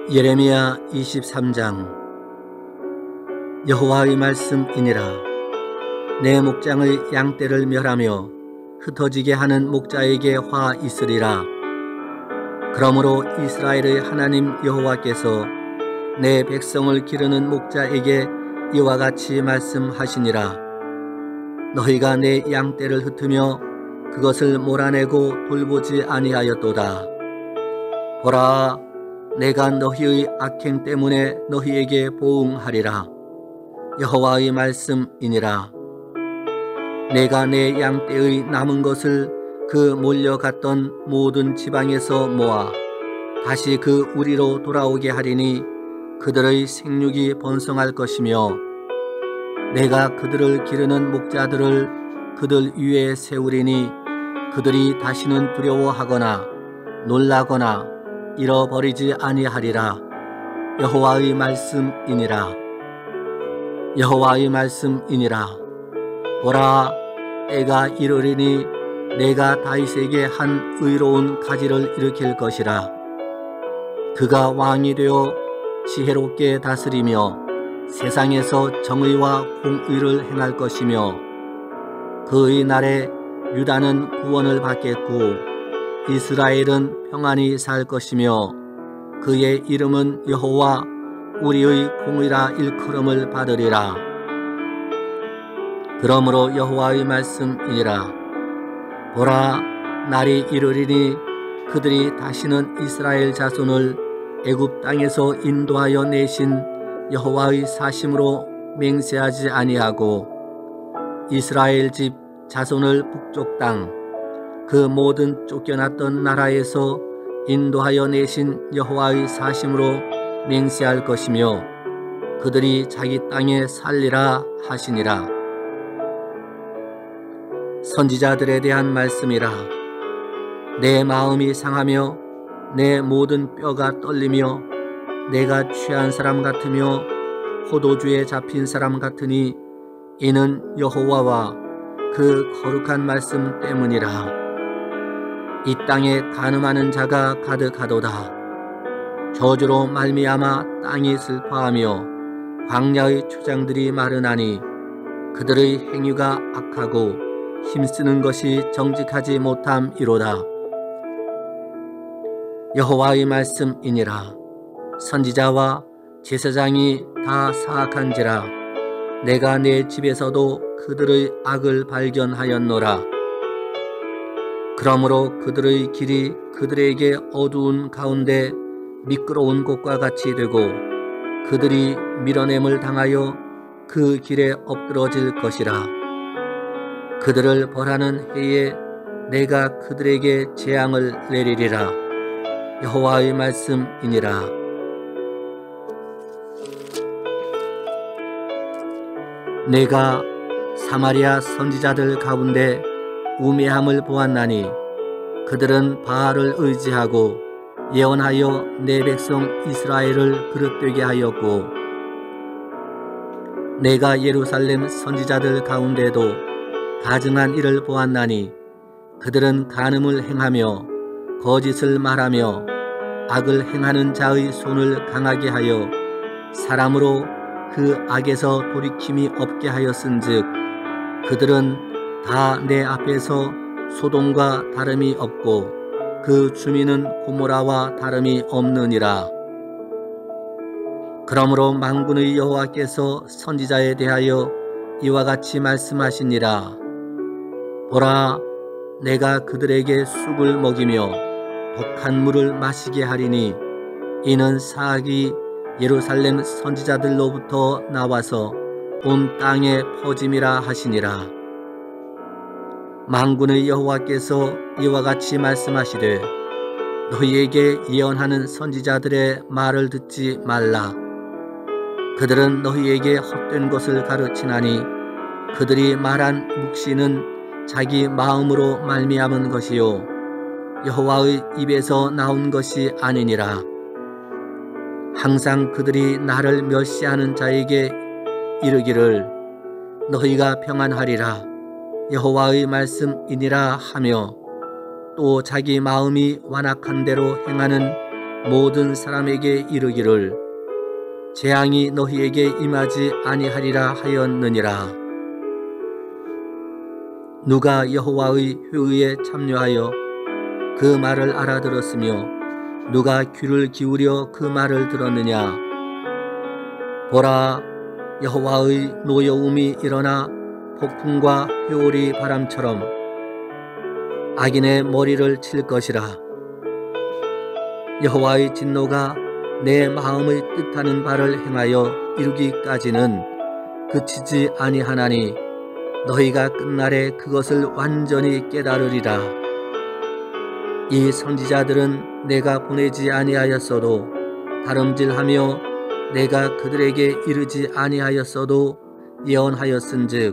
예레미야 23장. 여호와의 말씀이니라. 내 목장의 양떼를 멸하며 흩어지게 하는 목자에게 화 있으리라. 그러므로 이스라엘의 하나님 여호와께서 내 백성을 기르는 목자에게 이와 같이 말씀하시니라. 너희가 내 양떼를 흩으며 그것을 몰아내고 돌보지 아니하였도다. 보라, 내가 너희의 악행 때문에 너희에게 보응하리라. 여호와의 말씀이니라. 내가 내 양떼의 남은 것을 그 몰려갔던 모든 지방에서 모아 다시 그 우리로 돌아오게 하리니 그들의 생육이 번성할 것이며, 내가 그들을 기르는 목자들을 그들 위에 세우리니 그들이 다시는 두려워하거나 놀라거나 잃어버리지 아니하리라. 여호와의 말씀이니라. 여호와의 말씀이니라. 보라, 때가 이르리니 내가 다윗에게 한 의로운 가지를 일으킬 것이라. 그가 왕이 되어 지혜롭게 다스리며 세상에서 정의와 공의를 행할 것이며, 그의 날에 유다는 구원을 받겠고 이스라엘은 평안히 살 것이며, 그의 이름은 여호와 우리의 공의라 일컬음을 받으리라. 그러므로 여호와의 말씀이니라. 보라, 날이 이르리니 그들이 다시는 이스라엘 자손을 애굽 땅에서 인도하여 내신 여호와의 사심으로 맹세하지 아니하고, 이스라엘 집 자손을 북쪽 땅 그 모든 쫓겨났던 나라에서 인도하여 내신 여호와의 사심으로 맹세할 것이며, 그들이 자기 땅에 살리라 하시니라. 선지자들에 대한 말씀이라. 내 마음이 상하며 내 모든 뼈가 떨리며 내가 취한 사람 같으며 포도주에 잡힌 사람 같으니 이는 여호와와 그 거룩한 말씀 때문이라. 이 땅에 간음하는 자가 가득하도다. 저주로 말미암아 땅이 슬퍼하며 광야의 초장들이 마르나니 그들의 행위가 악하고 힘쓰는 것이 정직하지 못함이로다. 여호와의 말씀이니라. 선지자와 제사장이 다 사악한지라. 내가 내 집에서도 그들의 악을 발견하였노라. 그러므로 그들의 길이 그들에게 어두운 가운데 미끄러운 곳과 같이 되고, 그들이 밀어냄을 당하여 그 길에 엎드러질 것이라. 그들을 벌하는 해에 내가 그들에게 재앙을 내리리라. 여호와의 말씀이니라. 내가 사마리아 선지자들 가운데 우매함을 보았나니 그들은 바알을 의지하고 예언하여 내 백성 이스라엘을 그릇되게 하였고, 내가 예루살렘 선지자들 가운데도 가증한 일을 보았나니 그들은 간음을 행하며 거짓을 말하며 악을 행하는 자의 손을 강하게 하여 사람으로 그 악에서 돌이킴이 없게 하였은즉 그들은 다 내 앞에서 소돔과 다름이 없고 그 주민은 고모라와 다름이 없느니라. 그러므로 만군의 여호와께서 선지자에 대하여 이와 같이 말씀하시니라. 보라, 내가 그들에게 쑥을 먹이며 독한 물을 마시게 하리니 이는 사악이 예루살렘 선지자들로부터 나와서 온 땅에 퍼짐이라 하시니라. 만군의 여호와께서 이와 같이 말씀하시되 너희에게 예언하는 선지자들의 말을 듣지 말라. 그들은 너희에게 헛된 것을 가르치나니 그들이 말한 묵시는 자기 마음으로 말미암은 것이요 여호와의 입에서 나온 것이 아니니라. 항상 그들이 나를 멸시하는 자에게 이르기를 너희가 평안하리라. 여호와의 말씀이니라 하며, 또 자기 마음이 완악한 대로 행하는 모든 사람에게 이르기를 재앙이 너희에게 임하지 아니하리라 하였느니라. 누가 여호와의 회의에 참여하여 그 말을 알아들었으며 누가 귀를 기울여 그 말을 들었느냐. 보라, 여호와의 노여움이 일어나 폭풍과 회오리 바람처럼 악인의 머리를 칠 것이라. 여호와의 진노가 내 마음의 뜻하는 바를 행하여 이루기까지는 그치지 아니하나니 너희가 끝날에 그것을 완전히 깨달으리라. 이 선지자들은 내가 보내지 아니하였어도 다름질하며 내가 그들에게 이르지 아니하였어도 예언하였은즉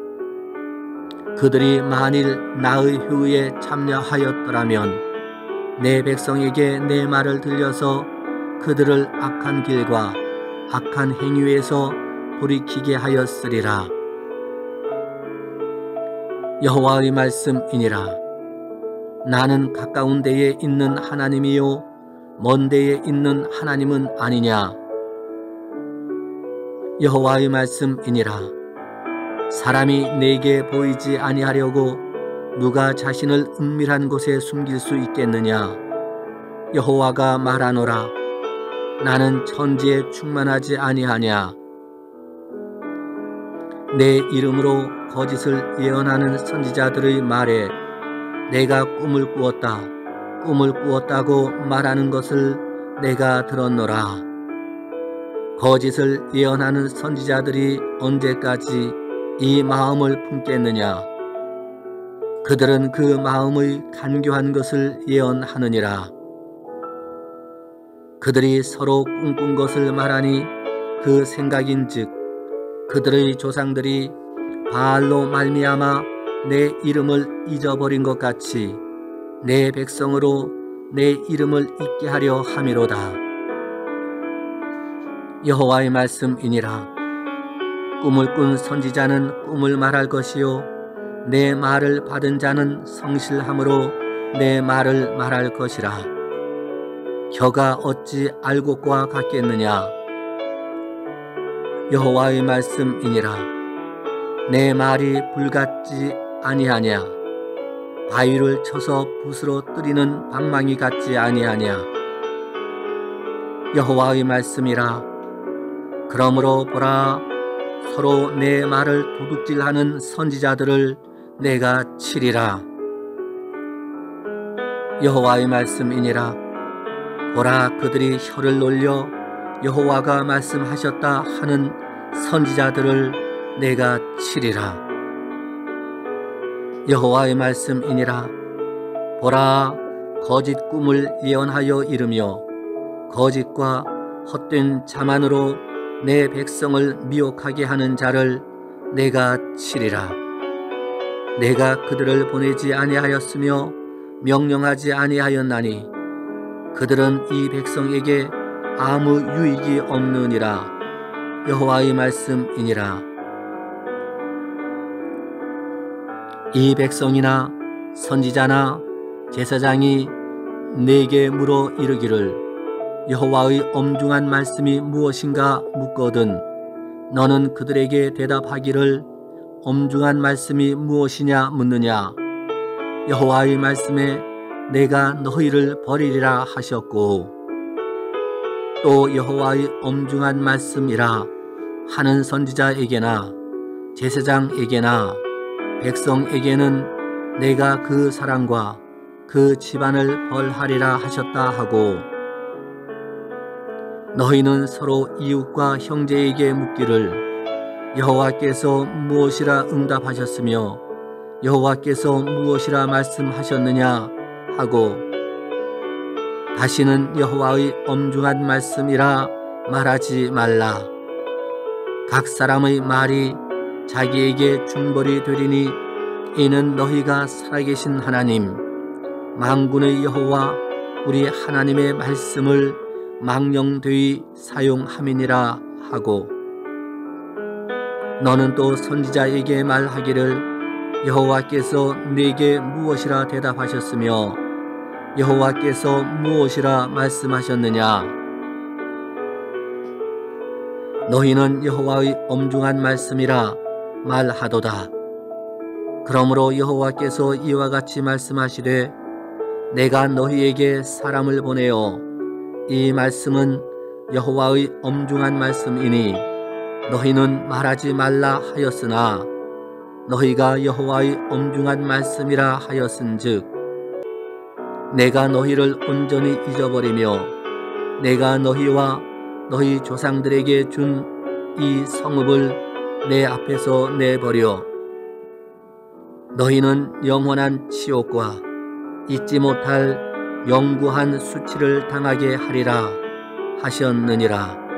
그들이 만일 나의 회의에 참여하였더라면 내 백성에게 내 말을 들려서 그들을 악한 길과 악한 행위에서 돌이키게 하였으리라. 여호와의 말씀이니라. 나는 가까운 데에 있는 하나님이요 먼 데에 있는 하나님은 아니냐. 여호와의 말씀이니라. 사람이 내게 보이지 아니하려고 누가 자신을 은밀한 곳에 숨길 수 있겠느냐. 여호와가 말하노라. 나는 천지에 충만하지 아니하냐. 내 이름으로 거짓을 예언하는 선지자들의 말에 내가 꿈을 꾸었다고 말하는 것을 내가 들었노라. 거짓을 예언하는 선지자들이 언제까지 이 마음을 품겠느냐. 그들은 그 마음의 간교한 것을 예언하느니라. 그들이 서로 꿈꾼 것을 말하니 그 생각인즉 그들의 조상들이 바알로 말미암아 내 이름을 잊어버린 것 같이 내 백성으로 내 이름을 잊게 하려 함이로다. 여호와의 말씀이니라. 꿈을 꾼 선지자는 꿈을 말할 것이요 내 말을 받은 자는 성실함으로 내 말을 말할 것이라. 혀가 어찌 알곡과 같겠느냐. 여호와의 말씀이니라. 내 말이 불같지 아니하냐. 바위를 쳐서 붓으로 뜨리는 방망이 같지 아니하냐. 여호와의 말씀이라. 그러므로 보라, 서로 내 말을 도둑질하는 선지자들을 내가 치리라. 여호와의 말씀이니라. 보라, 그들이 혀를 놀려 여호와가 말씀하셨다 하는 선지자들을 내가 치리라. 여호와의 말씀이니라. 보라, 거짓 꿈을 예언하여 이르며 거짓과 헛된 자만으로 내 백성을 미혹하게 하는 자를 내가 치리라. 내가 그들을 보내지 아니하였으며 명령하지 아니하였나니 그들은 이 백성에게 아무 유익이 없느니라. 여호와의 말씀이니라. 이 백성이나 선지자나 제사장이 내게 물어 이르기를 여호와의 엄중한 말씀이 무엇인가 묻거든 너는 그들에게 대답하기를 엄중한 말씀이 무엇이냐 묻느냐. 여호와의 말씀에 내가 너희를 버리리라 하셨고 또 여호와의 엄중한 말씀이라 하는 선지자에게나 제사장에게나 백성에게는 내가 그 사람과 그 집안을 벌하리라 하셨다 하고 너희는 서로 이웃과 형제에게 묻기를 여호와께서 무엇이라 응답하셨으며 여호와께서 무엇이라 말씀하셨느냐 하고 다시는 여호와의 엄중한 말씀이라 말하지 말라. 각 사람의 말이 자기에게 중벌이 되리니 이는 너희가 살아계신 하나님 만군의 여호와 우리 하나님의 말씀을 망령되이 사용함이니라 하고 너는 또 선지자에게 말하기를 여호와께서 네게 무엇이라 대답하셨으며 여호와께서 무엇이라 말씀하셨느냐? 너희는 여호와의 엄중한 말씀이라 말하도다. 그러므로 여호와께서 이와 같이 말씀하시되 내가 너희에게 사람을 보내어 이 말씀은 여호와의 엄중한 말씀이니 너희는 말하지 말라 하였으나 너희가 여호와의 엄중한 말씀이라 하였은즉 내가 너희를 온전히 잊어버리며 내가 너희와 너희 조상들에게 준 이 성읍을 내 앞에서 내버려 너희는 영원한 치욕과 잊지 못할 영구한 수치를 당하게 하리라 하셨느니라.